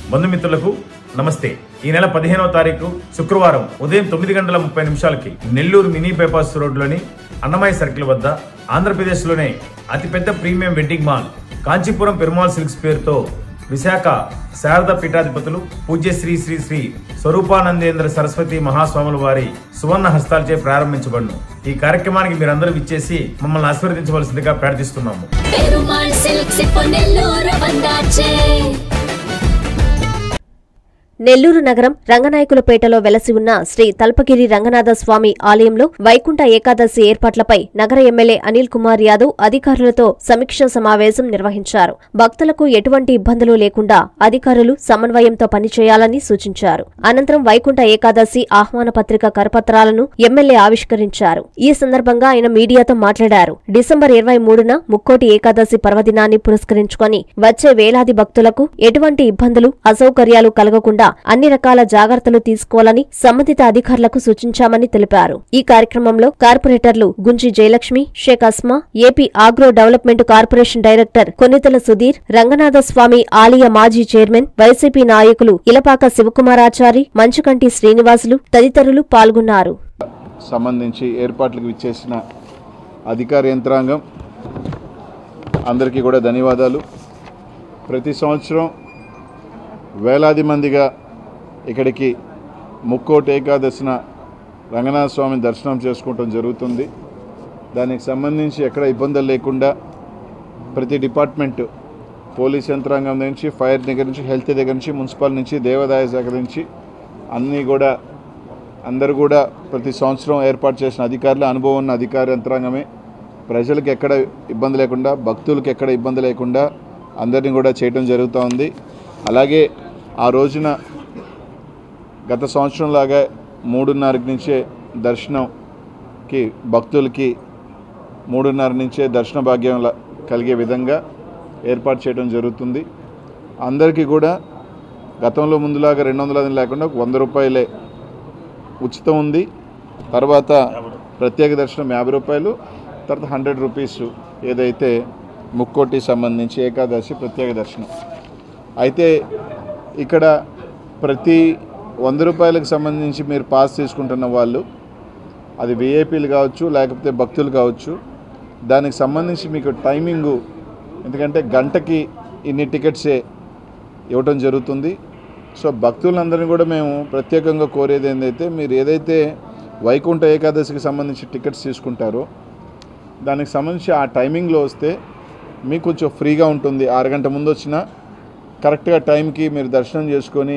బంధుమిత్రులకు నమస్తే. ఈ నెల 15వ తారీఖు శుక్రవారం ఉదయం 9:30 నెల్లూరు మినీ బైపాస్ రోడ్లోని అన్నమయ్య సర్కిల్ వద్ద ఆంధ్రప్రదేశ్లోనే అతిపెద్ద premium wedding mall Kanchipuram Perumal silks పేరుతో విశాఖ శారద పీఠాధిపతులు పూజ్య శ్రీ శ్రీ శ్రీ స్వరూపానందేంద్ర సరస్వతి మహాస్వాముల వారి సువర్ణ హస్తాలచే ప్రారంభించబడును. ఈ కార్యక్రమానికి మీరందరూ విచ్చేసి మమ్మల్ని ఆశీర్వదించవలసిందిగా ప్రార్థిస్తున్నాము. నెల్లూరు నగరం రంగనాయకులపేటలో వెలసి ఉన్న శ్రీ తల్పగిరి రంగనాథ స్వామి ఆలయంలో వైకుంఠ ఏకాదశి ఏర్పాట్లపై నగర ఎమ్మెల్యే అనిల్ కుమార్ యాదవ్ అధికారులతో సమీక్షా సమావేశం నిర్వహించారు. భక్తులకు ఎటువంటి ఇబ్బందులు లేకుండా అధికారులు సమన్వయంతో పనిచేయాలని సూచించారు. అనంతరం వైకుంఠ ఏకాదశి ఆహ్వాన పత్రిక కరపత్రాలను ఎమ్మెల్యే ఆవిష్కరించారు. ఈ సందర్భంగా ఆయన మీడియాతో మాట్లాడారు. డిసెంబర్ 23న ముక్కోటి ఏకాదశి పర్వదినాన్ని పురస్కరించుకొని వచ్చే వేలాది భక్తులకు ఎటువంటి ఇబ్బందులు అసౌకర్యాలు కలగకుండా అన్ని రకాల జాగ్రత్తలు తీసుకోవాలని సంబంధిత అధికారులకు సూచించామని తెలిపారు. ఈ కార్యక్రమంలో కార్పొరేటర్లు Gunji Jayalakshmi, Sheikh Asma, AP agro development corporation director Konnitala Sudhir, Ranganatha Swamy ఆలయ మాజీ చైర్మన్, వైసీపీ నాయకులు ఇలపాక శివకుమారాచారి, మంచుకంటి శ్రీనివాసులు తదితరులు పాల్గొన్నారు. సంబంధించి ఏర్పాట్లకు విచ్చేసిన అధికార యంత్రాంగం అందరికీ కూడా ధన్యవాదాలు. ప్రతి సంవత్సరం వేలాది మందిగా ఇక్కడికి ముక్కోటి ఏకాదశిన రంగనాథ స్వామి దర్శనం చేసుకోవటం జరుగుతుంది. దానికి సంబంధించి ఎక్కడ ఇబ్బందులు లేకుండా ప్రతి డిపార్ట్మెంట్, పోలీస్ యంత్రాంగం నుంచి, ఫైర్ దగ్గర నుంచి, హెల్త్ దగ్గర నుంచి, మున్సిపల్ నుంచి, దేవాదాయ శాఖ నుంచి అందరూ కూడా ప్రతి సంవత్సరం ఏర్పాటు చేసిన అధికారులు, అనుభవం ఉన్న అధికార యంత్రాంగమే ప్రజలకు ఎక్కడ ఇబ్బంది లేకుండా, భక్తులకు ఎక్కడ ఇబ్బంది లేకుండా అందరినీ కూడా చేయడం జరుగుతూ ఉంది. అలాగే ఆ రోజున గత సంవత్సరంలాగా 3:30 నుంచే దర్శనంకి భక్తులకి 3:30 నుంచే దర్శన భాగ్యం కలిగే విధంగా ఏర్పాటు చేయడం జరుగుతుంది. అందరికీ కూడా గతంలో ముందులాగా 200 లేకుండా 100 రూపాయలే ఉచితం ఉంది. తర్వాత ప్రత్యేక దర్శనం 50 రూపాయలు, తర్వాత 100 రూపీస్ ఏదైతే ముక్కోటి సంబంధించి ఏకాదశి ప్రత్యేక దర్శనం. అయితే ఇక్కడ ప్రతి 100 రూపాయలకు సంబంధించి మీరు పాస్ తీసుకుంటున్న వాళ్ళు, అది విఐపీలు కావచ్చు లేకపోతే భక్తులు కావచ్చు, దానికి సంబంధించి మీకు టైమింగు, ఎందుకంటే గంటకి ఇన్ని టికెట్సే ఇవ్వటం జరుగుతుంది. సో భక్తులందరినీ కూడా మేము ప్రత్యేకంగా కోరేది ఏంటంటే, మీరు ఏదైతే వైకుంఠ ఏకాదశికి సంబంధించి టికెట్స్ తీసుకుంటారో దానికి సంబంధించి ఆ టైమింగ్లో వస్తే మీకు కొంచెం ఫ్రీగా ఉంటుంది. 6 గంటల ముందు వచ్చినా కరెక్ట్గా టైంకి మీరు దర్శనం చేసుకొని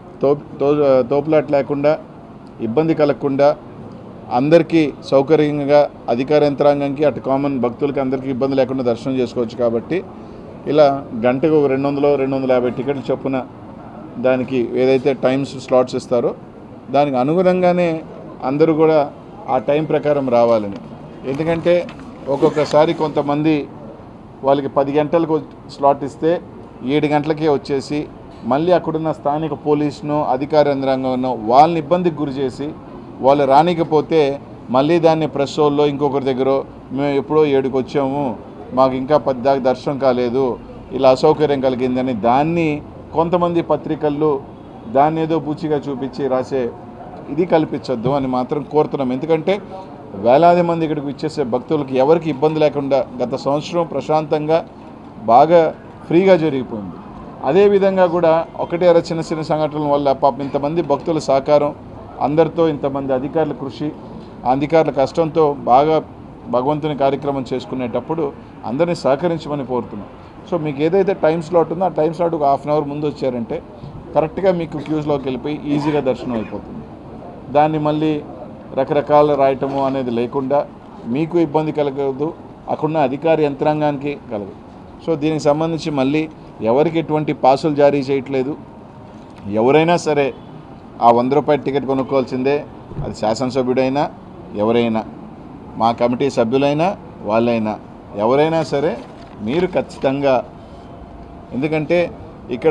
తోపులాట లేకుండా, ఇబ్బంది కలగకుండా, అందరికీ సౌకర్యంగా అధికార యంత్రాంగానికి, అటు కామన్ భక్తులకి అందరికీ ఇబ్బంది లేకుండా దర్శనం చేసుకోవచ్చు. కాబట్టి ఇలా గంటకు 200-250 టికెట్లు చొప్పున దానికి ఏదైతే టైమ్స్ స్లాట్స్ ఇస్తారో దానికి అనుగుణంగానే అందరూ కూడా ఆ టైం ప్రకారం రావాలని. ఎందుకంటే ఒక్కొక్కసారి కొంతమంది వాళ్ళకి 10 గంటలకు స్లాట్ ఇస్తే 7 గంటలకే వచ్చేసి మళ్ళీ అక్కడున్న స్థానిక పోలీసును, అధికార యంత్రాంగంలో వాళ్ళని ఇబ్బందికి గురి చేసి వాళ్ళు రానికపోతే మళ్ళీ దాన్ని ప్రెస్ హోల్లో ఇంకొకరి దగ్గర మేము ఎప్పుడో 7కి వచ్చాము, మాకు ఇంకా 10 దాకా దర్శనం కాలేదు, ఇలా అసౌకర్యం కలిగిందని దాన్ని కొంతమంది పత్రికల్లో దాన్ని ఏదో పూచిగా చూపించి రాసే ఇది కల్పించొద్దు అని మాత్రం కోరుతున్నాం. ఎందుకంటే వేలాది మంది ఇక్కడికి ఇచ్చేసే భక్తులకి ఎవరికి ఇబ్బంది లేకుండా గత సంవత్సరం ప్రశాంతంగా బాగా ఫ్రీగా జరిగిపోయింది. అదేవిధంగా కూడా ఒకటే చిన్న చిన్న సంఘటనల వల్ల పాపం ఇంతమంది భక్తుల సహకారం, అందరితో ఇంతమంది అధికారుల కృషి, అధికారుల కష్టంతో బాగా భగవంతుని కార్యక్రమం చేసుకునేటప్పుడు అందరినీ సహకరించమని కోరుతున్నాం. సో మీకు ఏదైతే టైం స్లాట్ ఉందో ఆ టైం స్లాట్ ఒక 1/2 అవర్ ముందు వచ్చారంటే కరెక్ట్గా మీకు క్యూస్లోకి వెళ్ళిపోయి ఈజీగా దర్శనం అయిపోతుంది. దాన్ని మళ్ళీ రకరకాల రాయటము అనేది లేకుండా మీకు ఇబ్బంది కలగదు, అక్కడున్న అధికార యంత్రాంగానికి కలగదు. సో దీనికి సంబంధించి మళ్ళీ ఎవరికి ఎటువంటి పాసులు జారీ చేయట్లేదు. ఎవరైనా సరే ఆ 100 రూపాయల టికెట్ కొనుక్కోవాల్సిందే. అది శాసనసభ్యుడైనా, ఎవరైనా, మా కమిటీ సభ్యులైనా, వాళ్ళైనా, ఎవరైనా సరే మీరు ఖచ్చితంగా, ఎందుకంటే ఇక్కడ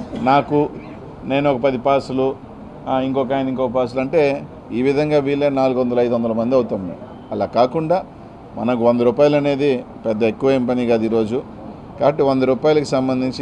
నేను ఒక 10 పాసులు, ఇంకొక ఆయన ఇంకో పాసులు అంటే ఈ విధంగా వీళ్ళే 400-500 మంది అవుతాం. అలా కాకుండా మనకు 100 రూపాయలు అనేది పెద్ద ఎక్కువ ఏం పని కాదు ఈరోజు. కాబట్టి 100 రూపాయలకి సంబంధించి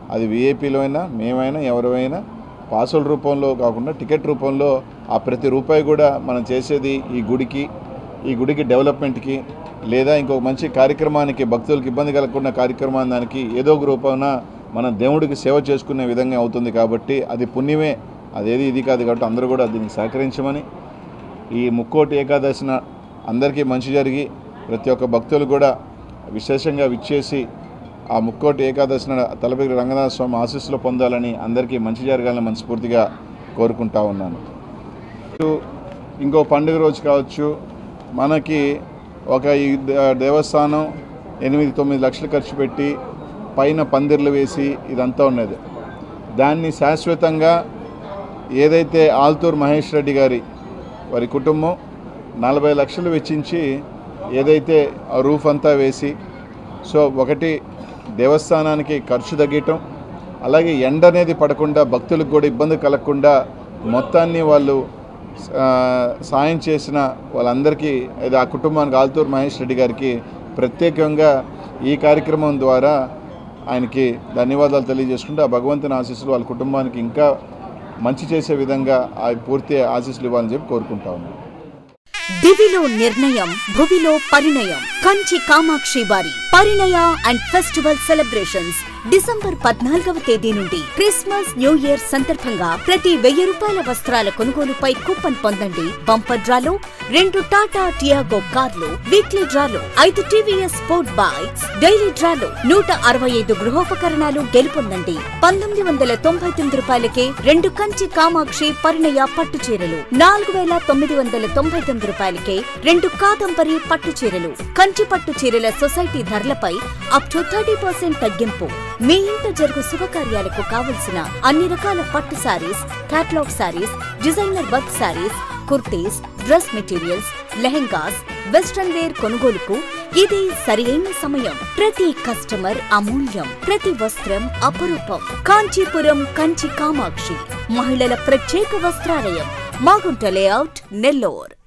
అది విఐపీలో అయినా మేమైనా ఎవరైనా పాసుల రూపంలో కాకుండా టికెట్ రూపంలో ఆ ప్రతి రూపాయి కూడా మనం చేసేది ఈ గుడికి డెవలప్మెంట్కి లేదా ఇంకొక మంచి కార్యక్రమానికి భక్తులకు ఇబ్బంది కలగకుండా కార్యక్రమానికి ఏదో ఒక రూపాన మనం దేవుడికి సేవ చేసుకునే విధంగా అవుతుంది కాబట్టి అది పుణ్యమే, అదేది ఇది కాదు. కాబట్టి అందరూ కూడా దీనికి సహకరించమని, ఈ ముక్కోటి ఏకాదశిన అందరికీ మంచి జరిగి ప్రతి ఒక్క భక్తులు కూడా విశేషంగా విచ్చేసి ఆ ముక్కోటి ఏకాదశిన తలపగిరి రంగనాథ స్వామి ఆశీస్సులు పొందాలని, అందరికీ మంచి జరగాలని మనస్ఫూర్తిగా కోరుకుంటా ఉన్నాను. ఇంకో పండుగ రోజు కావచ్చు, మనకి ఒక ఈ దేవస్థానం 8-9 లక్షలు ఖర్చు పెట్టి పైన పందిర్లు వేసి ఇదంతా ఉన్నది. దాన్ని శాశ్వతంగా ఏదైతే ఆల్తూర్ మహేష్ రెడ్డి గారి వారి కుటుంబం 40 లక్షలు వెచ్చించి ఏదైతే ఆ రూఫ్ అంతా వేసి, సో ఒకటి దేవస్థానానికి ఖర్చు తగ్గటం, అలాగే ఎండ అనేది పడకుండా భక్తులకు కూడా ఇబ్బంది కలగకుండా మొత్తాన్ని వాళ్ళు సాయం చేసిన వాళ్ళందరికీ, ఆ కుటుంబానికి ఆల్తూర్ మహేష్ రెడ్డి గారికి ప్రత్యేకంగా ఈ కార్యక్రమం ద్వారా ఆయనకి ధన్యవాదాలు తెలియజేసుకుంటూ ఆ భగవంతుని ఆశీస్సులు వాళ్ళ కుటుంబానికి ఇంకా మంచి చేసే విధంగా ఆ పూర్తి ఆశీస్సులు ఇవ్వాలని చెప్పి కోరుకుంటా ఉన్నాను. దివిలో నిర్ణయం, భువిలో పరిణయం. కంచి కామాక్షి వారి పరిణయ అండ్ ఫెస్టివల్ సెలబ్రేషన్స్ డిసెంబర్ 14వ తేదీ నుండి క్రిస్మస్ న్యూ ఇయర్ సందర్భంగా ప్రతి 1000 రూపాయల వస్త్రాల కొనుగోలుపై కూపన్ పొందండి. బంపర్ డ్రాలో 2 టాటా టియాగో కార్లు, వీక్లీ డ్రాలో 5 టీవీఎస్ స్పోర్ట్ బైక్స్, డైలీ డ్రాలో 165 గృహోపకరణాలు గెలుపొందండి. 1999 రూపాయలకే 2 కంచి కామాక్షి పరిణయ పట్టు చీరలు, 4999 రూపాయలకే 2 కాదంబరి పట్టు చీరలు. కంచి పట్టు చీరల సొసైటీ ధరలపై అప్ టు 30% తగ్గింపు. మీ ఇంట జరుగు శుభకార్యాలకు కావలసిన అన్ని రకాల పట్టు sarees, catalogue sarees, designer work sarees, kurtis, dress materials, lehengas, western wear కొనుగోలుకు ఇది సరైన సమయం. ప్రతి కస్టమర్ అమూల్యం, ప్రతి వస్త్రం అపురూపం. కాంచీపురం కంచి కామాక్షి మహిళల ప్రత్యేక వస్త్రాలయం, మాగుంట లేఅవుట్, నెల్లూరు.